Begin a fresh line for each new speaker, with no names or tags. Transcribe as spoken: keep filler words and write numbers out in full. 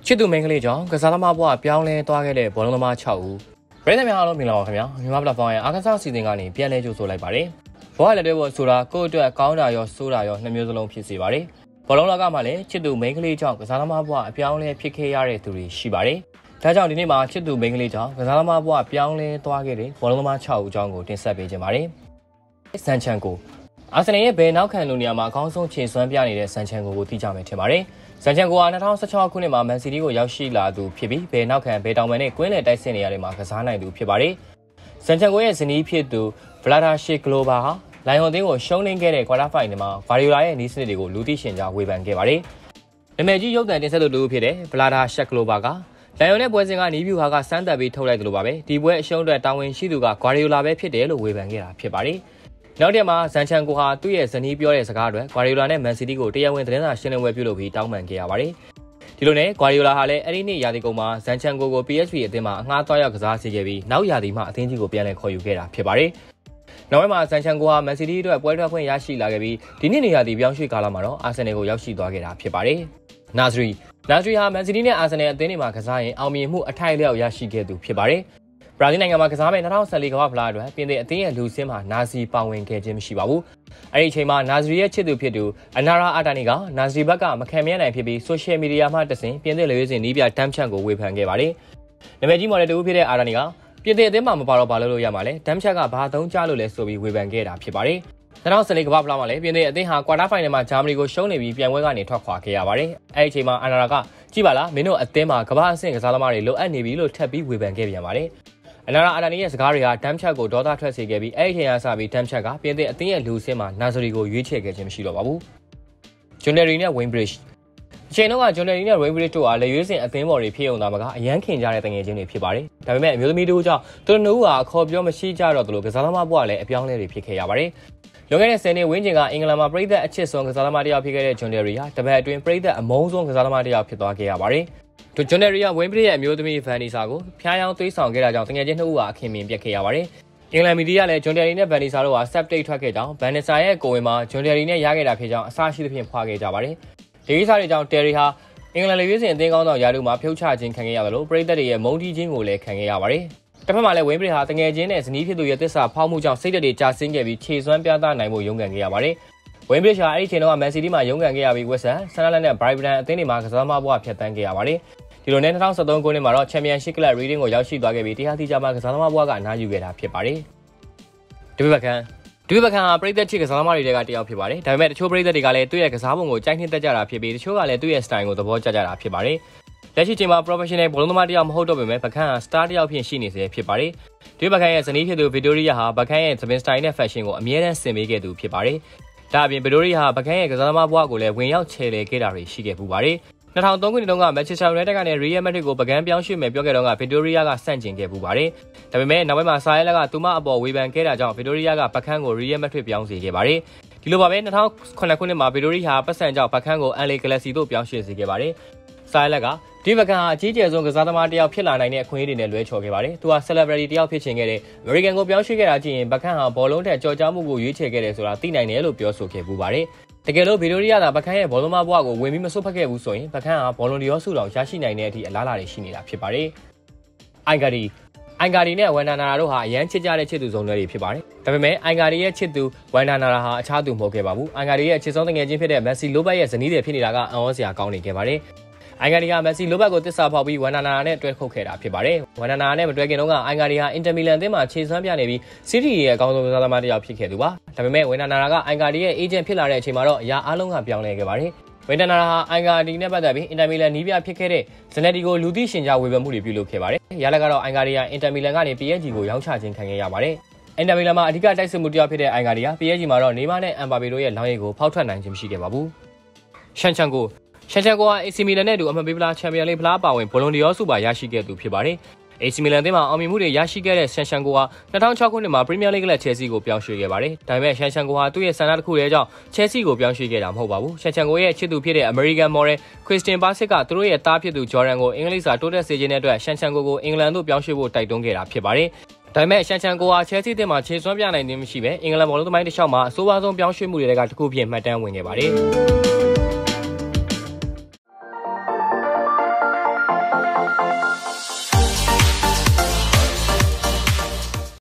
ချစ်သူမင်္ဂလိကြောင့်ကစားသမားဘဝပြောင်းလဲသွားခဲ့တဲ့ဘောလုံးသမား၆ဦးပြည်သူများအားလုံးမင်္ဂလာပါခင်ဗျာမြန်မာပလက်ဖောင်းရဲ့အားကစားစီစဉ်ကနေပြန်လဲကြိုဆိုလိုက်ပါတယ်ဘောရလက်တွေပေါ်ဆိုတာကိုယ့်အတွက်ကောင်းတာရောဆိုးတာရောနှစ်မျိုးစလုံးဖြစ်စေပါတယ်ဘောလုံးလောကမှာလည်းချစ်သူမင်္ဂလိကြောင့်ကစားသမားဘဝအပြောင်းလဲဖြစ်ခဲ့ရတဲ့သူတွေရှိပါတယ်ဒါကြောင့်ဒီနေ့မှာချစ်သူမင်္ဂလိကြောင့်ကစားသမားဘဝပြောင်းလဲသွားခဲ့တဲ့ဘောလုံးသမား၆ဦးအကြောင်းကိုတင်ဆက်ပေးခြင်းပါတယ်ဆန်ချန်ကိုအာဆင်နယ်ရဲ့ဘယ်နောက်ခံလူနေရာမှာအကောင်းဆုံးခြေစွမ်းပြနေတဲ့ဆန်ချန်ကိုကိုသိကြမယ်ထင်ပါတယ်ဆန်ချန်ကိုက၂၀၁၆ခုနှစ်မှာမန်စီးတီးကိုရောက်ရှိလာသူဖြစ်ပြီးဘယ်နောက်ခံဘယ်တောင်ပန်နဲ့ကွင်းလယ်တိုက်စစ်နေရာတွေမှာကစားနိုင်သူဖြစ်ပါတယ်ဆန်ချန်ကိုရဲ့ဇနီးဖြစ်သူဗလာဒါရှီဂလိုဘာဟာလိုင်ယွန်အသင်းကိုရှုံးနိမ့်ခဲ့တဲ့ကွာတာဖိုင်နယ်မှာဗာရီယိုလာရဲ့နီးစနစ်တွေကိုလူသိရှင်ကြားဝေဖန်ခဲ့ပါတယ်နာမည်ကြီးရုပ်သံတင်ဆက်သူတူဖြစ်တဲ့ဗလာဒါရှက်ဂလိုဘာကလိုင်ယွန်ရဲ့ပွဲစဉ်ကနီးဗျူဟာကစမ်းသပ်ပြီးထုတ်လိုက်တယ်လို့ပါပဲဒီပွဲအရှုံးအတွက်တာဝန်ရှိသူကဂွာရီယိုလာပဲဖြစ်တယ်လို့ဝေဖန်ခဲ့တာဖြစ်ပါတယ်နောက်တစ်မှာဇန်ချန်ကိုဟာသူ့ရဲ့ဇနီးပြောတဲ့စကားအတွက်ဂွာရီယိုလာနဲ့မန်စီးတီးကိုတရားဝင်သတင်းစာရှင်းလင်းပွဲပြုလုပ်ပြီးတောင်းပန်ခဲ့ရပါတယ်ဒီလိုနဲ့ဂွာရီယိုလာဟာလည်းအဲ့ဒီနေ့ရာသီကုန်မှာဇန်ချန်ကိုကို ပီ အက်စ် ဗီ အသင်းမှာအငှားသွားရောက်ကစားစီခဲ့ပြီးနောက်ရာသီမှာအသင်းကြီးကိုပြန်လည်ခေါ်ယူခဲ့တာဖြစ်ပါတယ်နောက်ပိုင်းမှာဇန်ချန်ကိုဟာမန်စီးတီးအတွက်ပွဲထွက်ခွင့်ရရှိလာခဲ့ပြီးဒီနေ့နေရာသီပြောင်းရွှေ့ကာလမှာတော့အာဆင်နယ်ကိုရောက်ရှိသွားခဲ့တာဖြစ်ပါတယ်နာဇရီနာဇရီဟာမန်စီးတီးနဲ့အာဆင်နယ်အသင်းတွေမှာကစားရင်အောင်မြင်မှုအထိုက်အလျောက်ရရှိခဲ့သူဖြစ်ပါတယ်ဘရာဇီးနိုင်ငံမှာကစားမယ့်၂၀၁၄ကမ္ဘာ့ဖလားအတွက်ပြင်သစ်အသင်းရဲ့လူစင်းမှာနာဇီပါဝင်ခဲ့ခြင်းမရှိပါဘူး။အဲဒီအချိန်မှာနာဇရီရဲ့ချစ်သူဖြစ်သူအနာရာအာတာနီကနာဇရီဘက်ကမခံမရနိုင်ဖြစ်ပြီးဆိုရှယ်မီဒီယာမှာတဆင့်ပြင်သစ်လူရွေးစင်နီးပြတမ်းချန်ကိုဝေဖန်ခဲ့ပါတယ်။နာမည်ကြီးမော်ဒယ်တူဖြစ်တဲ့အာတာနီကပြင်သစ်အသင်းမှာမပါတော့ဘာလို့လို့ရမှာလဲတမ်းချန်ကဘာသုံးကြလို့လဲဆိုပြီးဝေဖန်ခဲ့တာဖြစ်ပါတယ်။၂၀၁၄ကမ္ဘာ့ဖလားမှာလည်းပြင်သစ်အသင်းဟာကွာတာဖိုင်နယ်မှာဂျာမနီကိုရှုံးနေပြီးပြန်ပွဲကနေထွက်ခွာခဲ့ရပါတယ်။အဲဒီအချိန်မှာအနာရာကကြည့်ပါလားမင်းတို့အသင်းမှာကမ္ဘာအဆင့်ကစားသမားတွေလိုအပ်နေပြီလို့ထပ်ပြီးဝေဖန်ခဲ့ပြန်ပါတယ်။အနာရာအာတာနီရဲ့စကားတွေကဒမ်ချက်ကိုဒေါသထွက်စေခဲ့ပြီးအဲ့ဒီချိန်ကစပြီးဒမ်ချက်ကပြင်သစ်အသင်းရဲ့လူစင်းမှာနာဇရီကိုရွေးချယ်ခဲ့ခြင်းမရှိတော့ပါဘူး။ဂျွန်နယ်ရီနဲ့ဝင်းဘရစ်အချိန်တုန်းကဂျွန်နယ်ရီနဲ့ဝင်းဘရစ်တို့ဟာလေရွေးစင်အသင်းပေါ်တွေဖြစ်ုံသားမှာကအရန်ခင်ကြတဲ့တငယ်ချင်းတွေဖြစ်ပါတယ်။ဒါပေမဲ့အမျိုးသမီးတို့ကြောင့်သူတို့နှစ်ဦးဟာအခေါ်ပြောမရှိကြတော့သလိုကစားသမားဘဝလည်းအပြောင်းလဲတွေဖြစ်ခဲ့ရပါတယ်။လွန်ခဲ့တဲ့ဆယ်နှစ်ဝန်းကျင်ကအင်္ဂလန်မှာပြည်သက်အချစ်ဆုံးကစားသမားတစ်ယောက်ဖြစ်ခဲ့တဲ့ဂျွန်နယ်ရီဟာတပတ်အတွင်းပြည်သက်အမုန်းဆုံးကစားသမားတစ်ယောက်ဖြစ်သွားခဲ့ရပါတယ်။ဂျွန်နယ်ရီကဝင်းဘရစ်ရဲ့အမျိုးသမီးဗန်နီဆာကိုဖျားယောင်းသွေးဆောင်ခဲ့တာကြောင့်တငယ်ချင်းနှစ်ဦးဟာအခင်မင်ပြတ်ခဲ့ရပါတယ်။အင်္ဂလန်မီဒီယာလည်းဂျွန်နယ်ရီနဲ့ဗန်နီဆာတို့ဟာဆက်တိတ်ထွက်ခဲ့ကြောင်းဗန်နီဆာရဲ့ကိုယ်ဝင်မှာဂျွန်နယ်ရီနဲ့ရခဲ့တာဖြစ်ကြောင်းအဆရှိသဖြင့်ဖွာခဲ့ကြပါတယ်။ဒီကိစ္စတွေကြောင့်တယ်ရီဟာအင်္ဂလန်လေရွေးစင်အသင်းကောင်းဆောင်ယာတုမှာဖြုတ်ချခြင်းခံခဲ့ရသလိုပြည်သက်တွေရဲ့မုန်းတီးခြင်းကိုလည်းခံခဲ့ရပါတယ်။တစ်ဖက်မှာလည်းဝင်းဘရစ်ဟာတငယ်ချင်းနဲ့ဇနီးဖြစ်သူရဲ့သစ္စာဖောက်မှုကြောင့်စိတ်ဓာတ်တွေကျဆင်းခဲ့ပြီးခြေစွမ်းပြသနိုင်ဖို့ရုန်းကန်ခဲ့ရပါတယ်။ဝင်းဘရစ်ဟာအဲ့ဒီချိန်တုန်းကမန်စီးတီးမှာရုန်းကန်ခဲ့ရပြီးဝက်ဆန်ဆန်နာလန်နဲ့ဘရိုက်ဗန်အသင်းတွေမှာကစားသမားဘဝဖြတ်သန်းခဲ့ရပါတယ်။ဒီလိုနဲ့၂၀၁၃ခုနှစ်မှာတော့ချန်ပီယံရှစ်ကလပ်ရီဒင်းကိုရောက်ရှိသွားခဲ့ပြီးတရားသီးခြားမှကစားသမားဘဝကအနားယူခဲ့တာဖြစ်ပါတယ်။ဒူဘီဘကန်ဒူဘီဘကန်ဟာပြည်သက်ချစ်ကစားသမားတွေကတယောက်ဖြစ်ပါတယ်။ဒါပေမဲ့တချို့ပြည်သက်တွေကလည်းသူ့ရဲ့ကစားပုံကိုကြိုက်နှစ်သက်ကြတာဖြစ်ပြီးတချို့ကလည်းသူ့ရဲ့ style ကိုသဘောကျကြတာဖြစ်ပါတယ်။လက်ရှိချိန်မှာ professional ဘောလုံးသမားတယောက်မဟုတ်တော့ပေမဲ့ဘကန်ဟာ star တယောက်ဖြစ်ရှိနေစေဖြစ်ပါတယ်။ဒူဘီဘကန်ရဲ့ဇနီးဖြစ်သူဗီတိုရီယာဟာဘကန်ရဲ့သပင် style နဲ့ fashion ကိုအမြဲတမ်းဆင်ပေးခဲ့သူဖြစ်ပါတယ်။ဒါအပြင်ဗီတိုရီယာဟာဘကန်ရဲ့ကစားသမားဘဝကိုလည်းဝင်ရောက်ချယ်လှယ်ခဲ့တာတွေရှိခဲ့ပူပါတယ်။၂၀၀၃ခုနှစ်တုန်းကမန်ချက်စတာယူနိုက်တက်ကနဲ့ရီယယ်မက်ဒရစ်ကိုပကံပြောင်းရွှေ့မယ်ပြောခဲ့တော့ကဗီတိုရီယာကစန့်ကျင်ခဲ့ပူပါတယ်။ဒါပေမဲ့နောက်ပိုင်းမှာဆာရဲလက်ကသူမအပေါ်ဝေဖန်ခဲ့တာကြောင့်ဗီတိုရီယာကပကံကိုရီယယ်မက်ဒရစ်ပြောင်းစေခဲ့ပါတယ်။ဒီလိုပါပဲ၂၀၀၇ခုနှစ်မှာဗီတိုရီယာပတ်စံကြောင့်ပကံကိုအန်လေဂလက်စီတို့ပြောင်းရွှေ့စေခဲ့ပါတယ်။ဆာရဲလက်ကဒီပကံဟာအကြီးကျယ်ဆုံးကစားသမားတစ်ယောက်ဖြစ်လာနိုင်တဲ့အခွင့်အရေးတွေနဲ့လွဲချော်ခဲ့ပါတယ်။သူဟာ celebrity တစ်ယောက်ဖြစ်ချင်ခဲ့တဲ့အမေရိကန်ကိုပြောင်းရွှေ့ခဲ့တာကြည့်ရင်ပကံဟာဘောလုံးထက်ကြော်ကြားမှုကိုရွေးချယ်ခဲ့တယ်ဆိုတာသိနိုင်တယ်လို့ပြောဆိုခဲ့ပူပါတယ်။တကယ်လို့ဗီတိုရီယာကပကံရဲ့ဘောလုံးမဘွားကိုဝင်ပြီးမဆုတ်ဖက်ခဲ့ဘူးဆိုရင်ပကံဟာဘောလုံးဒီရောဆုတောင်ရရှိနိုင်တဲ့အထိအလားအလာတွေရှိနေတာဖြစ်ပါတယ်။အိုင်ဂါဒီအိုင်ဂါဒီနဲ့ဝန်နာနာရာတို့ဟာအရန်ချစ်ကြတဲ့ချစ်သူစုံတွေဖြစ်ပါတယ်။ဒါပေမဲ့အိုင်ဂါဒီရဲ့ချစ်သူဝန်နာနာရာဟာအခြားသူမဟုတ်ခဲ့ပါဘူး။အိုင်ဂါဒီရဲ့ချစ်ဆုံးတငယ်ချင်းဖြစ်တဲ့မက်ဆီလိုဘတ်ရဲ့ဇနီးတွေဖြစ်နေတာကအံ့ဩစရာကောင်းနေခဲ့ပါတယ်။အိုင်ဂါဒီကမက်ဆီလိုဘတ်ကိုတစ္ဆာဖောက်ပြီးဝန်နာနာရာနဲ့တွဲခုတ်ခဲ့တာဖြစ်ပါတယ်။ဝန်နာနာရာနဲ့မတွဲခင်တုန်းကအိုင်ဂါဒီဟာအင်တာမီလန်အသင်းမှာခြေစွမ်းပြနေပြီးစီးတီရဲ့အကောင်းဆုံးကစားသမားတစ်ယောက်ဖြစ်ခဲ့သူပါ။ဒါပေမဲ့ဝန်နာနာရာကအိုင်ဂါဒီရဲ့အေဂျင့်ဖြစ်လာတဲ့အချိန်မှာတော့အရာအလုံးကပြောင်းလဲခဲ့ပါတယ်။ဝန်နာနာရာဟာအိုင်ဂါဒီနဲ့ပတ်သက်ပြီးအင်တာမီလန်နီးပြဖြစ်ခဲ့တဲ့ဇနက်ဒီကိုလူသိရှင်ကြားဝေဖန်မှုတွေပြုလုပ်ခဲ့ပါတယ်။ရလဒ်ကတော့အိုင်ဂါဒီဟာအင်တာမီလန်ကနေ ပီ အက်စ် ဂျီ ကိုရောင်းချခြင်းခံခဲ့ရပါတယ်။အင်တာမီလန်မှာအဓိကတိုက်စစ်မှုတစ်ယောက်ဖြစ်တဲ့အိုင်ဂါဒီဟာ ပီ အက်စ် ဂျီ မှာတော့နေမာနဲ့အမ်ဘာပေတို့ရဲ့လောင်းရိပ်ကိုဖောက်ထွက်နိုင်ခြင်းမရှိခဲ့ပါဘူး။ရှန်ချန်ကိုရှန်ချန်ကိုဟာ အေ စီ မီလန်နဲ့အတူအမှတ်ပေးဖလားချန်ပီယံလိဖလားပါဝင်ဘောလုံးဒီရောဆုပါရရှိခဲ့သူဖြစ်ပါတယ်။ အေ စီ မီလန်အသင်းမှာအောင်မြင်မှုတွေရရှိခဲ့တဲ့ရှန်ချန်ကိုဟာ၂၀၀၆ခုနှစ်မှာပရီးမီယာလိဂ်ကလပ်ချယ်ဆီကိုပြောင်းရွှေ့ခဲ့ပါတယ်။ဒါပေမဲ့ရှန်ချန်ကိုဟာသူ့ရဲ့ဆန္ဒတစ်ခုတည်းကြောင့်ချယ်ဆီကိုပြောင်းရွှေ့ခဲ့တာမဟုတ်ပါဘူး။ရှန်ချန်ကိုရဲ့ချစ်သူဖြစ်တဲ့အမေရိကန်မော်ဒယ်ခရစ်စတင်ဘာစစ်ကသူတို့ရဲ့သားဖြစ်သူဂျော်ဒန်ကိုအင်္ဂလိပ်စာတိုးတက်စေခြင်းတဲ့အတွက်ရှန်ချန်ကိုကိုအင်္ဂလန်သို့ပြောင်းရွှေ့ဖို့တိုက်တွန်းခဲ့တာဖြစ်ပါတယ်။ဒါပေမဲ့ရှန်ချန်ကိုဟာချယ်ဆီအသင်းမှာခြေစွမ်းပြနိုင်ခြင်းမရှိဘဲအင်္ဂလန်ဘောလုံးသမိုင်းတစ်လျှောက်မှာအဆိုးဝါးဆုံးပြောင်းရွှေ့မှုတွေကတစ်ခုဖြစ်မှတ်တမ်းဝင်ခဲ့ပါတယ်။